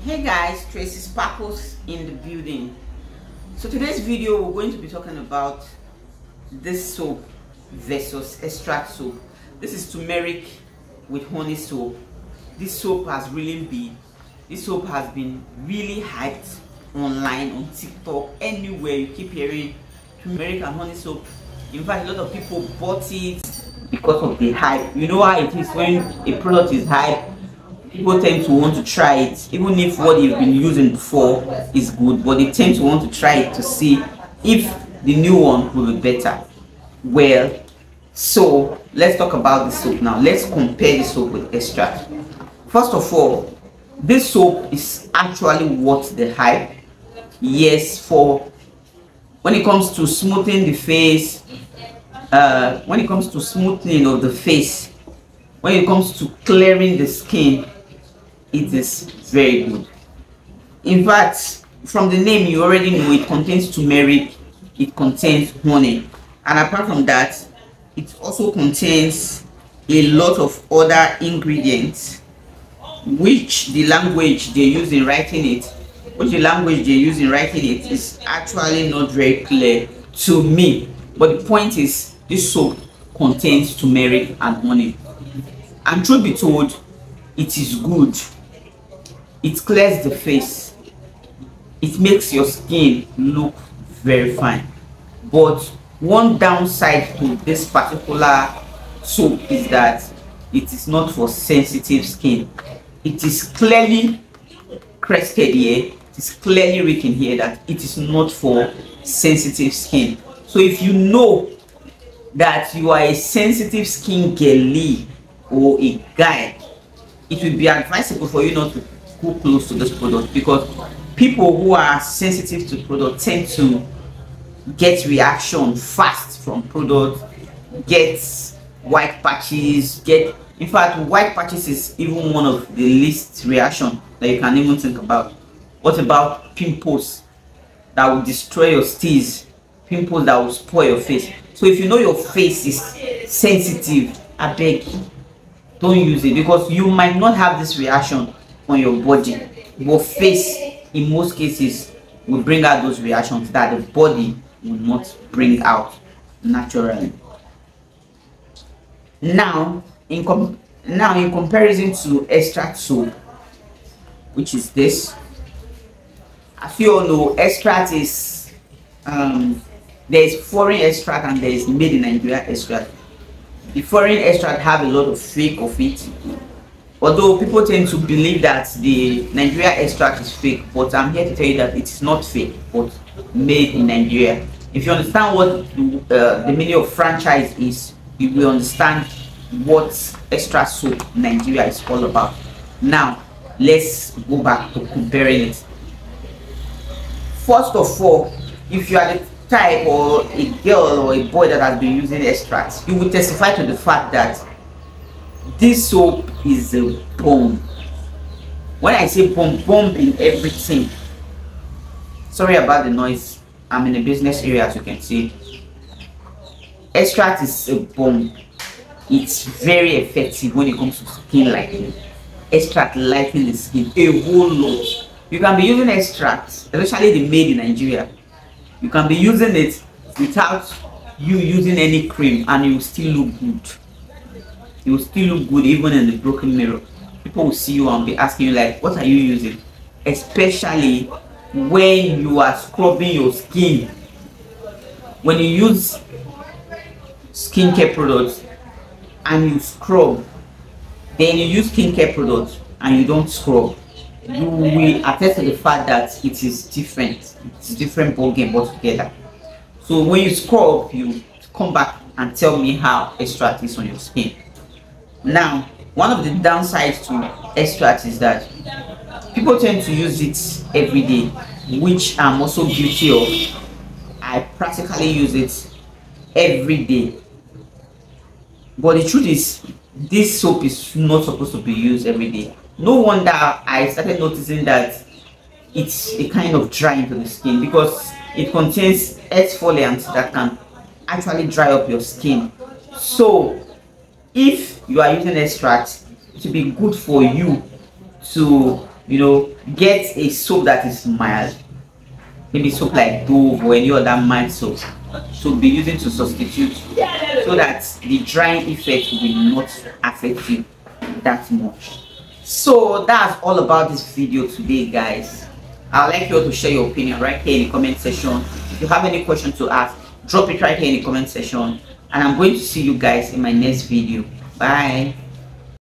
Hey guys, Tracy Sparkles in the building. So today's video we're going to be talking about this soap versus extract soap. This is turmeric with honey soap. This soap has been really hyped online, on TikTok, anywhere. You keep hearing turmeric and honey soap. In fact, a lot of people bought it because of the hype. You know how it is when a product is hyped. People tend to want to try it, even if what they've been using before is good, but they tend to want to try it to see if the new one will be better. Well, so let's talk about the soap now. Let's compare the soap with extract. First of all, this soap is actually worth the hype. Yes, for when it comes to smoothing the face, when it comes to smoothing of the face, when it comes to clearing the skin, it is very good. In fact, from the name you already know it contains turmeric, it contains honey, and apart from that, it also contains a lot of other ingredients which the language they use in writing it is actually not very clear to me. But the point is, this soap contains turmeric and honey, and truth be told, it is good. It clears the face, it makes your skin look very fine. But one downside to this particular soap is that it is not for sensitive skin. It is clearly crested here, it is clearly written here that it is not for sensitive skin. So if you know that you are a sensitive skin girly or a guy, it would be advisable for you not to go close to this product, because people who are sensitive to product tend to get reaction fast from product, get white patches, in fact, white patches is even one of the least reaction that you can even think about. What about pimples that will destroy your steez, pimples that will spoil your face? So if you know your face is sensitive, I beg, don't use it, because you might not have this reaction on your body, but face in most cases will bring out those reactions that the body will not bring out naturally. Now in comparison to extract soap, which is this, as you all know, extract is there is foreign extract and there is made in Nigeria extract. The foreign extract have a lot of fake of it, although people tend to believe that the Nigeria extract is fake, but I'm here to tell you that it is not fake, but made in Nigeria. If you understand what the meaning of franchise is, you will understand what extract soap Nigeria is all about. Now let's go back to comparing it. First of all, if you are the type or a girl or a boy that has been using extracts, you will testify to the fact that this soap is a bomb. When I say bomb in everything. Sorry about the noise, I'm in a business area, as you can see. Extract is a bomb. It's very effective when it comes to skin lightening. Extract lightens the skin a whole lot. You can be using extracts, especially the made in Nigeria. You can be using it without you using any cream, and you will still look good. You will still look good even in the broken mirror. People will see you and be asking you like, what are you using? Especially when you are scrubbing your skin. When you use skincare products and you scrub, then you use skincare products and you don't scrub, you will attest to the fact that it is different. It's a different ballgame altogether. So when you scrub, you come back and tell me how extract is on your skin. Now, one of the downsides to extract is that people tend to use it every day, which I'm also guilty of. I practically use it every day. But the truth is, this soap is not supposed to be used every day. No wonder I started noticing that it's a kind of drying to the skin, because it contains exfoliants that can actually dry up your skin. So if you are using extract, it will be good for you to you know, get a soap that is mild, maybe soap like Dove or any other mild soap to be using to substitute, so that the drying effect will not affect you that much. So that's all about this video today, guys. I'd like you all to share your opinion right here in the comment section. If you have any question to ask, drop it right here in the comment section, and I'm going to see you guys in my next video. Bye.